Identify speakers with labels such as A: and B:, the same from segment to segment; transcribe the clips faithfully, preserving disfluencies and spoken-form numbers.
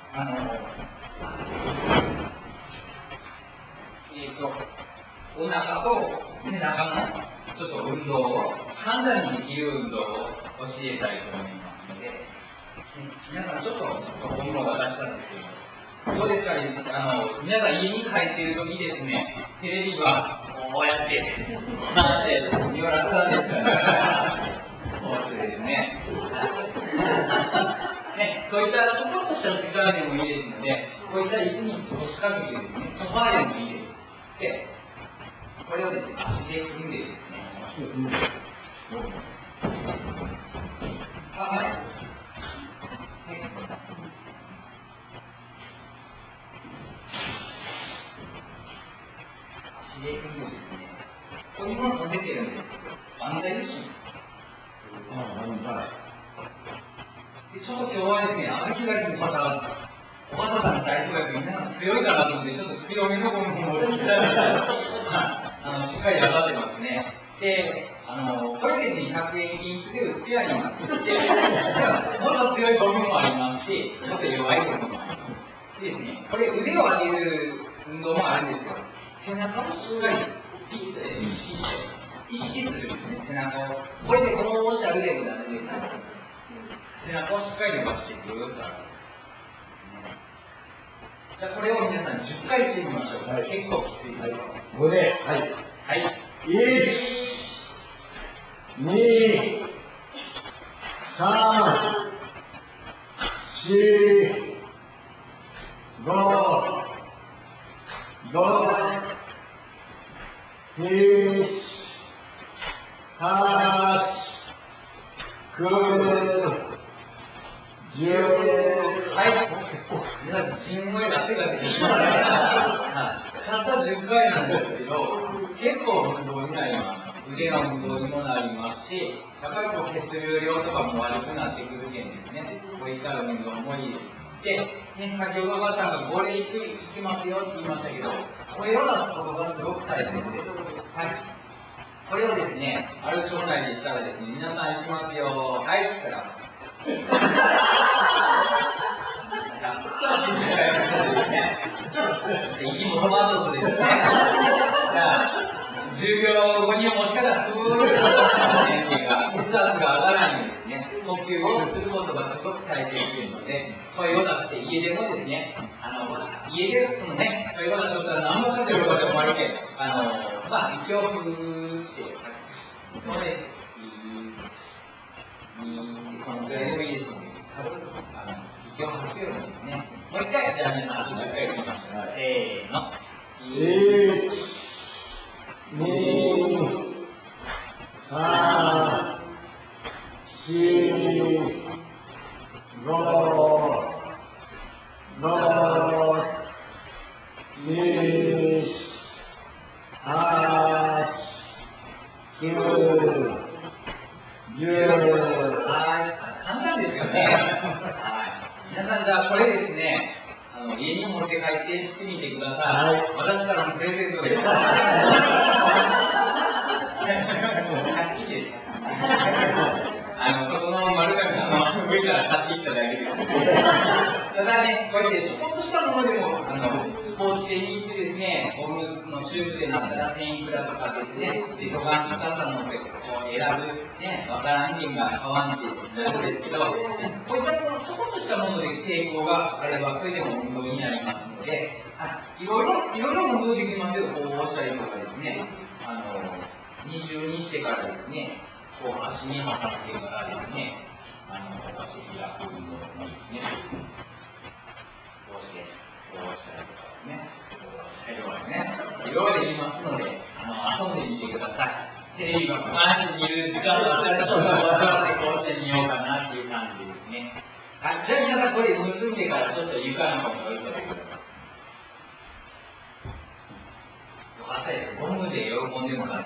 A: あの、えっと、お腹と背中のちょっと運動を、簡単にできる運動を教えたいと思いますので、皆さんちょっと本を渡したんですけど、どうですかね、あの、皆さん家に帰っているときですね、テレビはこうやって、なんて、言われたんですから、そうですね。ね、そういったちょこっとした時間でもいいですので、こういった椅子に腰掛けてですね、ソファーでもいいです。で、これをですね、足で組んでですね、あ、はい。足で組んでですね、ここにも出てるんですけど、万歳です。あ、万歳。で、ちょっと今日はですね、歩きがいの方、おばたさんの体操学、皆さん強いかなと思って、ちょっと強めのゴムを持ってあのしっかり上がってますね。で、あのこれですね、ひゃくえん均一で売ってあります。で、もっと強いゴムもありますし、もっと弱いゴムもあります。でですね、これ腕を上げる運動もあるんですよ。背中をしっかりピッと意識して、意識するんですね、背中を。これでこのおしゃるでもダメです。背中をしっかり伸ばしてぐーっと上げる。じゃあこれを皆さんじゅっかいしてみましょう。はい、結構きつい。はい、
B: ここで、はい。はい。いち、に、さん、し、ご、ろく、なな、はち、く、じゅう、
A: はい。皆さん、すんごい汗が出てきましたね。たったじゅっかいなんですけど、結構運動になります。腕の運動にもなりますし、やっぱりこう血流量とかも悪くなってくる件ですね。こういった運動もいいです。で、ね、先ほどばさんがこれいきますよって言いましたけど、声を出すことがすごく大切です。はい。これをですね、ある町内でしたらですね、皆さん行きますよ。はい、って言ったら、息も止まることですね。じゃあ、じゅうびょうごにもしかしたら、すごい年齢が、血圧が上がらないんですね。呼吸をすることがすごく大切ですので、声を出して、家でもですね、あの、家でそのね、声を出したら何もかけることもありけ、あの、まあ、息をふーって、これ、このぐらいでもいいですので、あの、息を吐くようにですね。もう一回、じゃあ皆さん、もう一回言ってみましょう。せーの。
B: いち、に、さん、し、ご、ろく、に、はち、きゅう、じゅう。
A: はい。簡単ですよね。はい。皆さん、じゃあこれですね、あの家に持って帰ってしてみてください。はい。私からのプレゼントです。はっきりです。あの、そこの丸かの上から買ってきただけです。ただね、これでちょこっとしたものでも、あの、スポーツ店に行ってですね、ゴムのチューブでなったらせんいくらとかですね、で、ドカンと傘の上でこう選ぶ、ね、わからんけんが買わんってなるんですけど、こういったちょこっとしたもので抵抗があれば、それでも運動になりますので、あ、いろいろ、いろいろ運動できますよ。こうしたりとかですね、あの、二重にしてからですね、こう足に測ってからですね、あの、足開く運動もいいですね。こうして、こうしたりとかですね。こうしたりとかですね。いろいろできますので、あの、遊んでみてください。テレビが毎日見る時間だったら、ちょっとわざわざこうしてみようかなっていう感じですね。はい、じゃあ皆さんこれ結んでからちょっと床の方に置いといてください。よかったです。ゴムで喜んでもらって。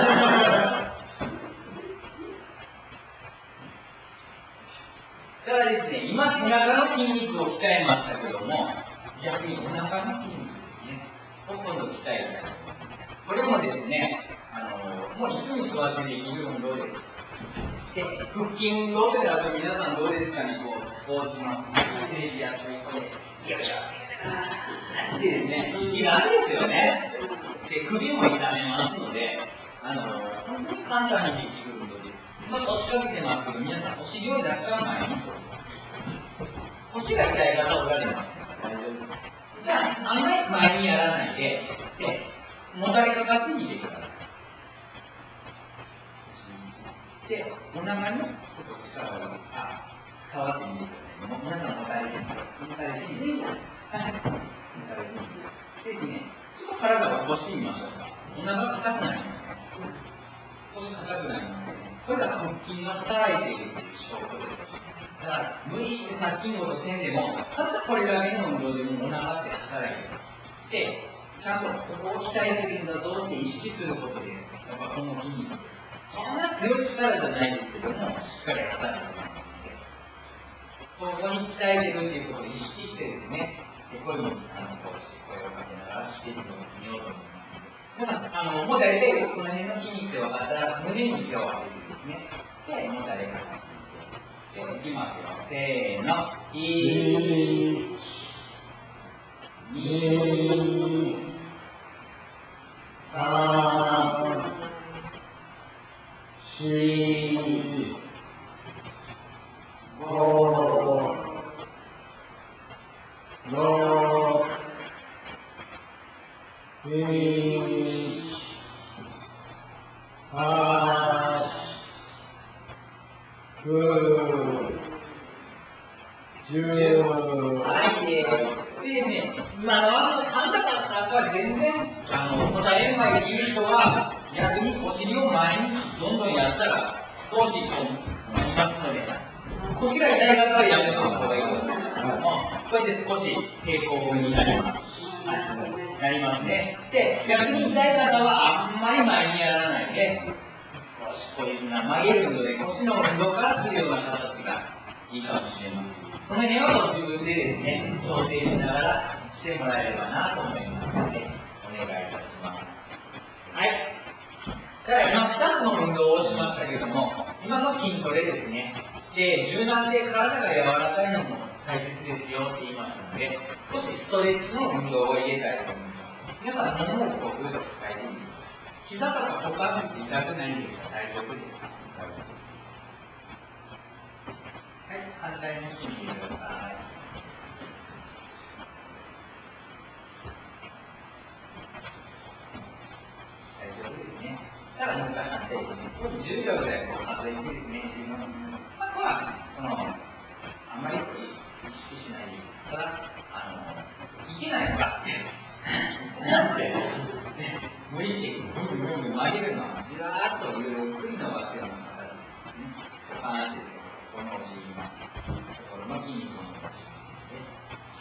A: ただですね、今背中の筋肉を鍛えましたけども、逆にお腹の筋肉ですね、を今度鍛えたい。これもですね、あのもう椅子に座ってできる運動です。 で、腹筋運動ってなると皆さんどうですかね、こう、スポーツのテレビやってる人で、よいしょ、あーってですね、息があるんですよね。で、首も痛めますので、あの、本当に簡単にできる運動です。今、腰掛けてますけど、皆さん、お尻を若干前に。腰が痛い方おられます。大丈夫です。じゃあ、あんまり前にやらないで、で、もたれかかってみてください。で、お腹にちょっと力をあ変わってみてください。皆さんもたれてみて、もたれてみて、もたれてみて。でね、ちょっと体を起こしてみましょうか。お腹硬くなります。腰硬くなります。これが腹筋が働いているという証拠です。だから、無理して殺菌ことせんでも、ただこれだけの運動でもお腹って働いてる。で、ちゃんとここを鍛えてるんだぞって意識することで、やっぱこの筋肉。そんな強い力じゃないですけども、しっかり働いてますので、ここに鍛えてるっていうことを意識してですね、でこういうふうにあのこうして声をかけながらしていくのを見ようと思います。皆さん、あのもう大体この辺の筋肉で分かったら、胸に手を当ててですね、で、もう誰かがで、いきますよ。せーの。いち、に、さん、し、ご、ろく、なな、く、じゅう。はい、でですね、今のあの、あんた方は全然、あの、答える前に言う人は、逆にお尻を前にどんどんやったら、少しこう、なりますので、腰が痛い方はやめた方がいいと思います。これで少し抵抗になります。なりますね。で、逆に痛い方はあんまり前にやらないで、こういうふうな曲げる運動で腰の運動からするような形がいいかもしれません。この辺は自分でですね、調整しながらしてもらえればなと思いますので、お願いいたします。はい。だから今ふたつの運動をしましたけども、今の筋トレですね。で、柔軟性、体が柔らかいのも大切ですよって言いましたので、少しストレッチの運動を入れたいと思います。皆さん、物をこうグッと使いてみて。膝とか股関節痛くないんですか？大丈夫ですか？はい、反対もしてみてください。大丈夫ですね。ただ、もう一回反対ですね。じゅうびょうぐらいこう外れてですね、自分の。あとは、その、あんまり意識しないで、ただ、あの、いけないのかって、なんて、無理してぐんぐんぐんぐん曲げるのは、じらーっとゆっくり伸ばすような形ですね。股関節、このお尻のところの筋肉を伸ばしてですね。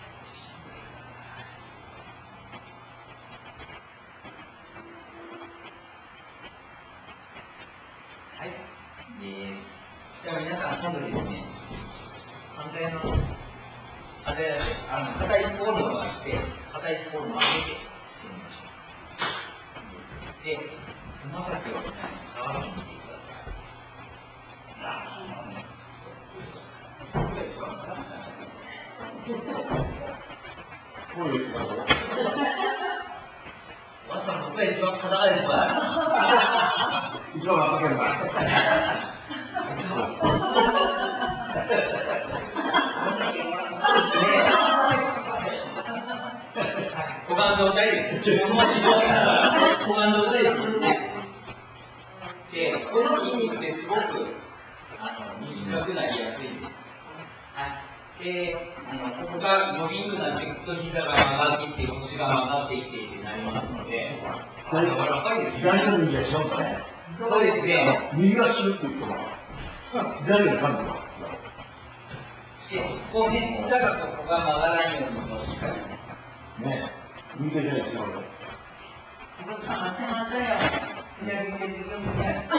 A: はい。で、じゃあ皆さん、今度ですね、反対の、あれ、あの、片一方を伸ばして、片一方を曲げてしてみましょう。で、つま先を触ってみてください。こういうこと。わざわざ一番硬いですか？一番わかるか。股間状態です。股間状態ですね。で、この筋肉ってすごくあの短くなりやすいです。はい。で、あのここが伸びるなっていくと膝が曲がっていって、腰が曲がっていってってなりますので、これ柔らかいですよね。左の右足のね。そうですね。右足って言ってます。左の感じます。で、こうね、膝がここが曲がらないようにしっかりね。右手じゃないですか、これ。左手自分でやる。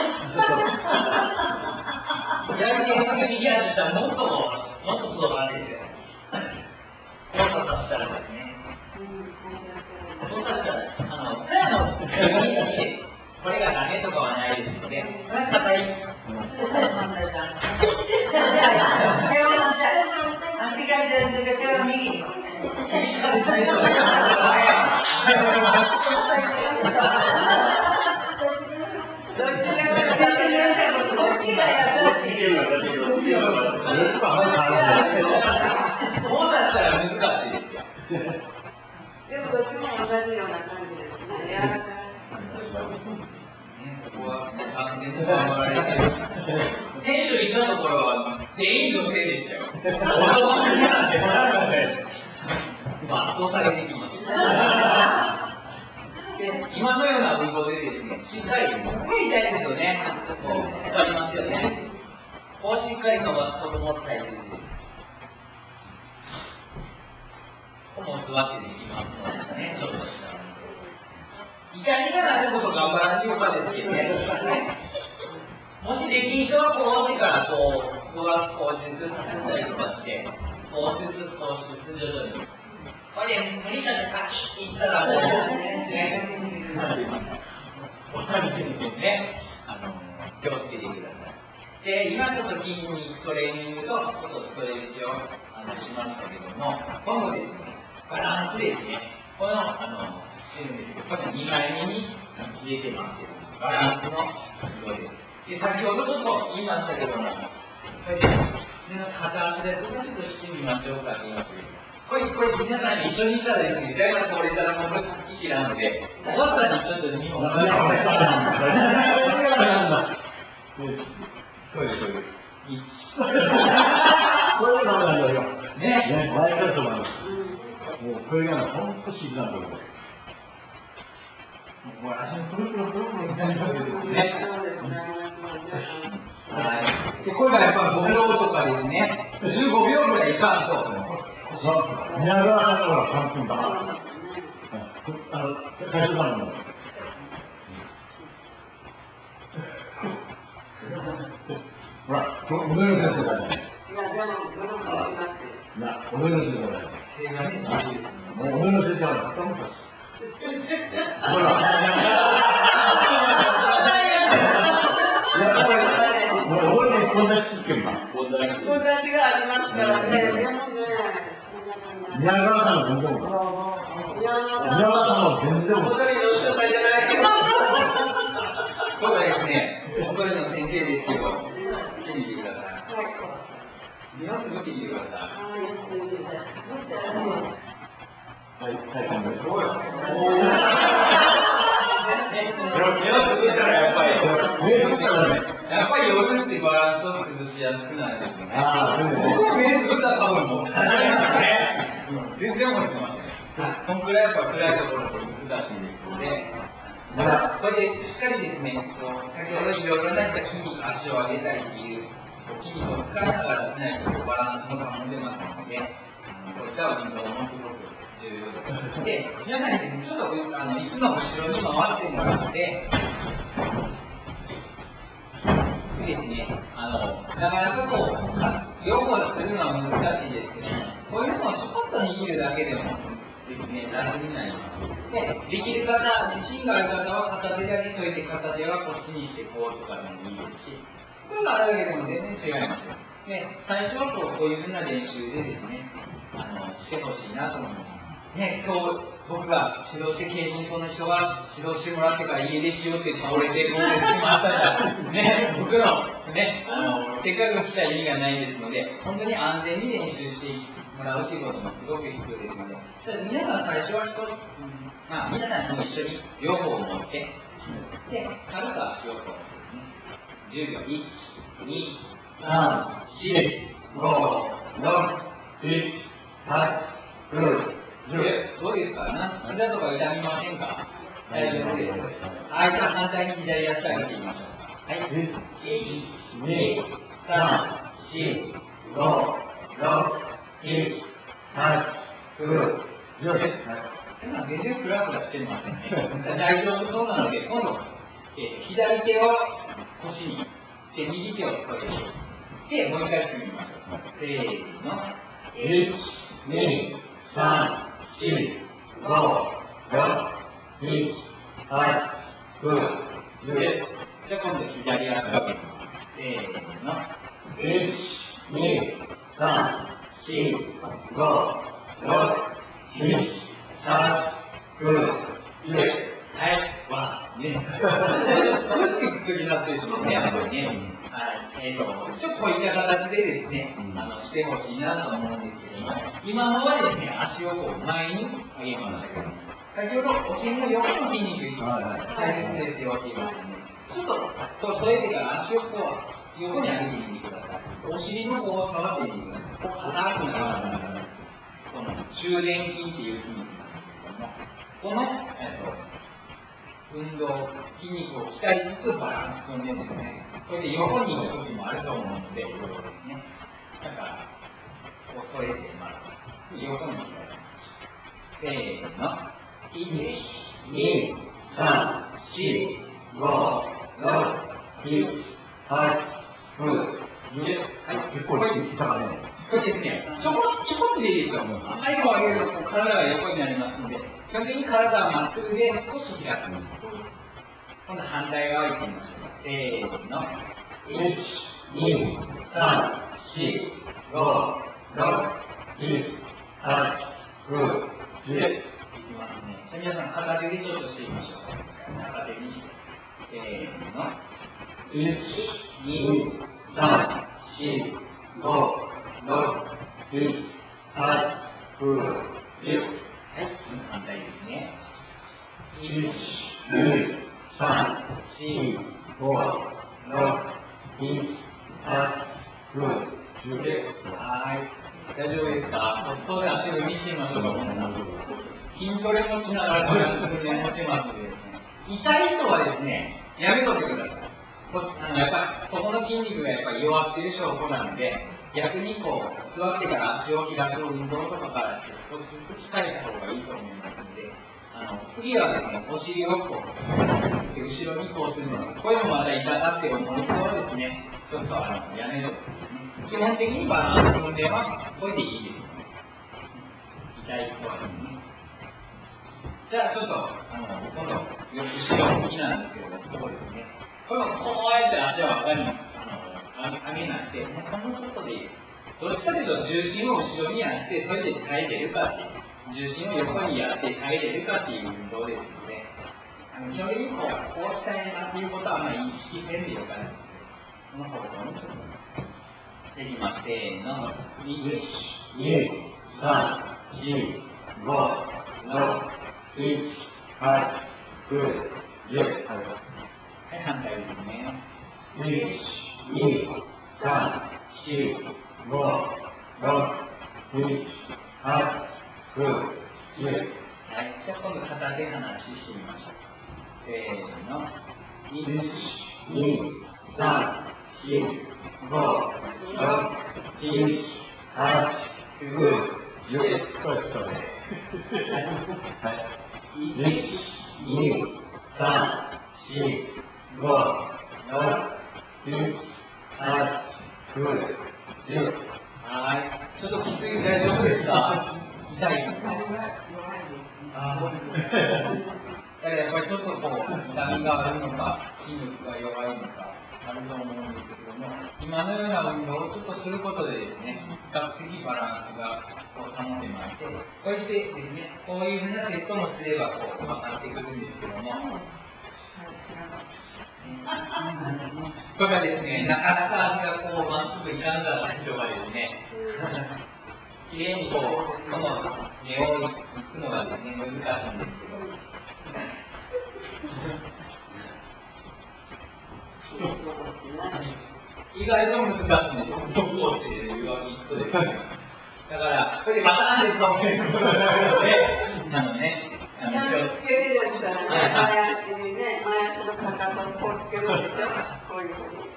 A: 左手右足したらもっともっとそうなんですよ。もっとさせたらですね。もっとさせたら、あの、これがダメとかはないですので、これは硬い。 選手行ったところは全員女性でしたよ。圧倒されてきます。で、今のような運動でですね、しっかり、すごい痛いですよね。こう、わかりますよね。こうしっかり伸ばすことも大切です。ここも座ってできますのでね、ちょっとした。痛みがなるほど頑張らんでよかですけどね。もしできん人はこうしてからこう、動かす口述させたりとかして、口述、口述徐々に。これ無理だってカキッていったらもうね、ね、あの、気をつけてください。で、今ちょっと筋肉トレーニングと、ちょっとストレッチをあのしましたけども、今後ですね、バランスですね、この、あの、してるんですけど、これにまいめに入れてますけど、バランスの運動です。で、先ほどちょっと言いましたけども、これで、片足でずっとしてみましょうかって言いましたけど、これ、これ皆さんに一緒にいたらですね、だいぶこれからもう好きなので、おばさんにちょっと見もらって。そうです、そうです。
B: これがなんだよ。
A: ね。
B: ね、前からと思います。もう、これが本当不思議なんだよ。もう足のプルプルプルプルみたいな感じですね。
A: はい。で、これがやっぱごびょうとかですね、じゅうごびょうぐらいいかんと。
B: 宮川さんのほら、さんぷんだ。あの、最初からの。ほら、おのよ先生だね。いや、おのよ先生だね。もうおのよ先生は頭かし。ほら。やっぱり、もう俺にこんなにつけるな。
C: こんなにがありますからね。でもね。
B: 宮川さんの全然も。宮川さんの全然も。
A: 本当によしとかじゃないけど。そうですね。本当にの先生ですけど、見てみてください。よく見てみてください。
B: はい、はい、はい。
A: そうよ。よく見たらやっぱり、やっぱり夜ってバランスを崩しやすくなるんですよね。
B: ああ、そうですね。
A: 僕目つぶったら多分もう、全然思ってません。こんくらいやっぱ暗いところって難しいですので、まだこれでしっかりですね、先ほどいろいろな筋肉、足を上げたりっていう筋肉を使いながらしないとバランスも保てますので、こういった運動もすごく重要です。で、皆さんにですね、ちょっとあの椅子の後ろに回ってもらって、でですね、あの、なかなかこう、両方するのは難しいですけど、こういうのをちょっと握るだけでもですね、楽になります。で、できる方、自信がある方は片手だけといて、片手はこっちにしてこうとかでもいいですし、こういうのあるだけでも全然違いますよ。で、最初はこうこういうふうな練習でですね、あの、してほしいなと思います。ね、今日僕が指導して経人校の人が指導してもらってから家出しようって倒れてゴールしましたら、ね、僕のね、あの、せっかく来た意味がないですので、本当に安全に練習してもらうということもすごく必要ですので、皆さん最初は一つ、まあ、皆さんと一緒に両方を持って、で、軽く足をこう、ね、じゅうびょう、いち、に、さん、よん、ご、ろく、なな、はち、きゅう、じゅう。どうですか？な膝とか痛みませんか？大丈夫です。はい、じゃあ反対に左足上げてみましょうか。はい。いち、に、さん、よん、ご、ろく、なな、はち、きゅう、じゅう。今全然クラクラしてませんね。大丈夫そうなので、今度、え左手を腰に、で、右手を腰に。で、もう一回してみましょう。せーの。いち、に、さん、よん、ご、ろく、なな、はち、きゅう、じゅう。じゃあ今度左足を上げます。せせーの。
B: いち、に、さん、し、ご、ろく、なな、きゅう、じゅう。
A: はい、わ、ね。すぐになってしまうね、やっぱりね。はい、えっと、ちょっとこういった形でですね、あの、してほしいなと思うんですけども、今のはですね、足をこう前に上げます。先ほど、お尻の横の筋肉、大切ですよって言いましたね。ちょっと、こう添えてから足をこう、横に上げてみてください。お尻のこう触ってみてください。こう硬くなる。この中殿筋っていう筋肉なんですけども、この、えっと、運動、筋肉を鍛えつつバランスをねですね、これで横に行く時もあると思うので、いろいろですね。だから、こう添えて、まあ、横に鍛えます。せーの。いち、に、さん、し、ご、ろく、なな、きゅう、じゅう。はい、
B: 結構いったかね。
A: これですね、ちょこちょこっとでいいですよ。最後上げると体が横になりますので、基本的に体はまっすぐで少し開く。今度反対側行ってみましょう。せーの。いち、に、さん、し、ご、ろく、なな、きゅう、じゅう。いきますね。じゃあ皆さん片手でちょっとしてみましょう。片手にして。せーの。いち、に、さん、し、ご、ろく、なな、きゅう、じゅう。はい、反対ですね。いち、に、さん、し、ご、ろく、なな、きゅう、じゅう。はい。大丈夫ですか？そうで足を見てみましょうか。筋トレもしながらこれを訓練もしてますのでですね。痛い人はですね、やめといてください。あのやっぱりここの筋肉がやっぱり弱っている証拠なので、逆にこう座ってから足を開く運動とかからして少しずつ鍛えた方がいいと思いますので、あの次はですね、お尻をこう後ろにこうするの。こういうのもまた痛がって思う人はですね、ちょっとあのやめろですね。基本的にバランス訓練はこれでいいです。痛い人はですね。じゃあちょっとあの今度後ろ向きなんですけど、ここですね。これもこうやって足を上がりあの上げなくて、ほんのちょっとでいいです。どっちかというと重心を後ろにやって、それで耐えれるかっていう、重心を横にやって耐えれるかっていう運動ですので、あの基本的にこう、こうしたいなっていうことはあんまり意識せんでよかったです。この方向にちょっと。できます。せーの。いち、に、さん、し、ご、ろく、なな、きゅう、じゅう。はい、反対ですね。いち、に、さん、し、ご、ろく、なな、きゅう、じゅう。はい、じゃあ今度片手離ししてみましょう。せーの。いち、に、さん、し、ご、ろく、なな、きゅう、じゅう。そうです、そうです。はい。いち、に、さん、し、ご、ろく、なな、きゅう、じゅう。はい。ちょっときつい、大丈夫ですか？痛い。あ、そうですね。やっぱりちょっとこう、痛みがあるのか、筋肉が弱いのか、あると思うんですけども、今のような運動をちょっとすることでですね、比較的バランスがこう保てまして、こうやってですね、こういうふうなセットもすればこう、分かってくるんですけども、とかですね、なかなか足がこうまっすぐいかんだった人がですね、きれいにこう、この根をいくのがですね、難しいんですけど。意外と難しいんですよ。どこっていうわけです。だから、それでまたなんですかっていうことなので、あのね、
C: 気をつけるですからね、前足にね、前足のかかとをこうつけるんですよ、こういうふうに。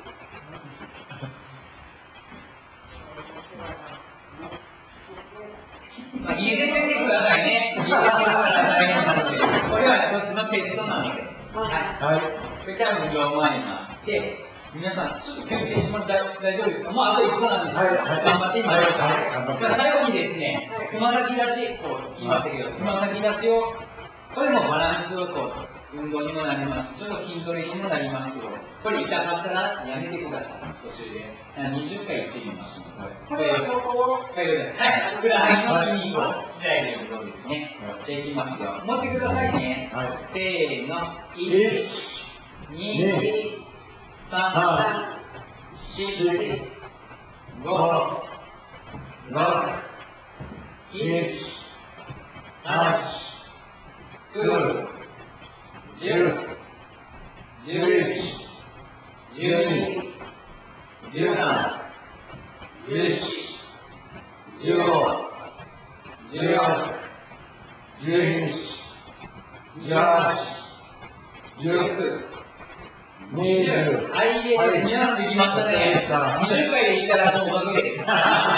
A: まあ、家でやってくださいね。家でやってくださいね。なので、これは一つのテストなので、はい。それから運動を前に回って、皆さん、ちょっと休憩します。大丈夫ですか？もうあといっこなんです。頑張ってみましょうか。最後にですね、つま先立ち、こう言いましたけど、つま先立ちを、ここれもバランスをと運動にもなります。ちょっと筋トレにもなりますけど、これ痛かったらやめてください。途中でにじゅっかい言ってみます。これをこう、はい、ふくらはぎの筋肉を鍛えることですね。できますよ。持ってくださいね。せーの、いち、に、さん、し、ご、ろく、いち、はち、きゅう、じゅう、じゅういち、じゅうに、じゅうさん、じゅうよん、じゅうご、じゅうろく、じゅうなな、じゅうはち、じゅうきゅう、にじゅう。はい、皆さんできましたね。にじゅっかいでいったらもうおかげです。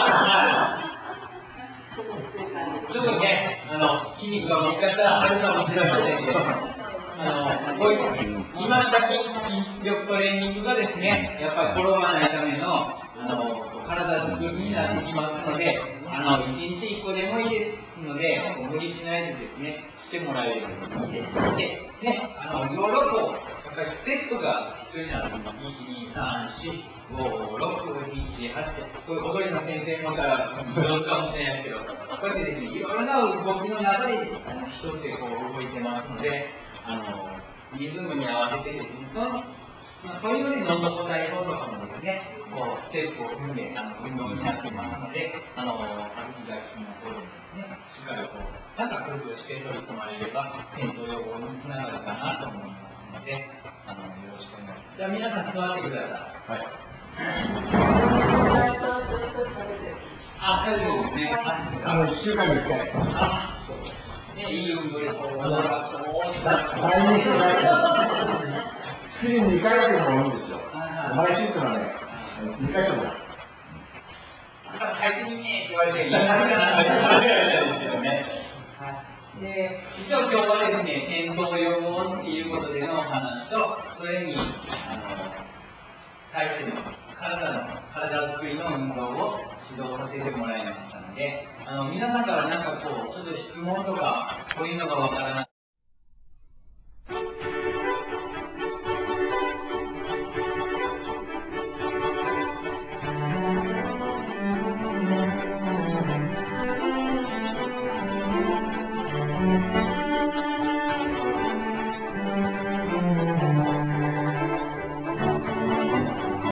A: ちょっとね、あの、筋肉がもしかしたらあるかもしれませんけど、あの、こういう、今した筋力トレーニングがですね、やっぱり転ばないための、あの、体作りになってきますので、あの、いちにちいっこでもいいですので、無理しないでですね、してもらえるといいです。で、ね、あの、いろいろこう、やっぱりステップが必要になる。いち、に、さん、し、ご、ろく、なな、はち、これ踊りの先生もから上手かもしれないですけど、こうやってですね、いろいろな動きの中で人ってこう動いてますので、あの、リズムに合わせてですね、その、そういうのに喉答え法とかもですね、こう、ステップを踏んで、あの、運動になっていますので、あの、歯茎がきの方でですね、しっかりこう、なんか工夫をして取り組まれれば、転倒予防につながるかなと思いますので、あの、よろしくお願いします。じゃあ皆さん座ってください。はい。あ、大丈夫ですね。
B: あの、いっしゅうかんにいっかい。
A: あ、そうですね。いい運動でこう、踊らともう、
B: 大変だよ。月ににかいでもいいんですよ。毎週ってのはね、にかいでも。
A: 最近ねって言われて、いいなって言われたんですけどね。で、一応今日はですね、転倒予防っていうことでのお話と、それに、あの、対しての体の、体作りの運動を指導させてもらいましたので、あの、皆さんからなんかこう、ちょっと質問とか、こういうのがわからない。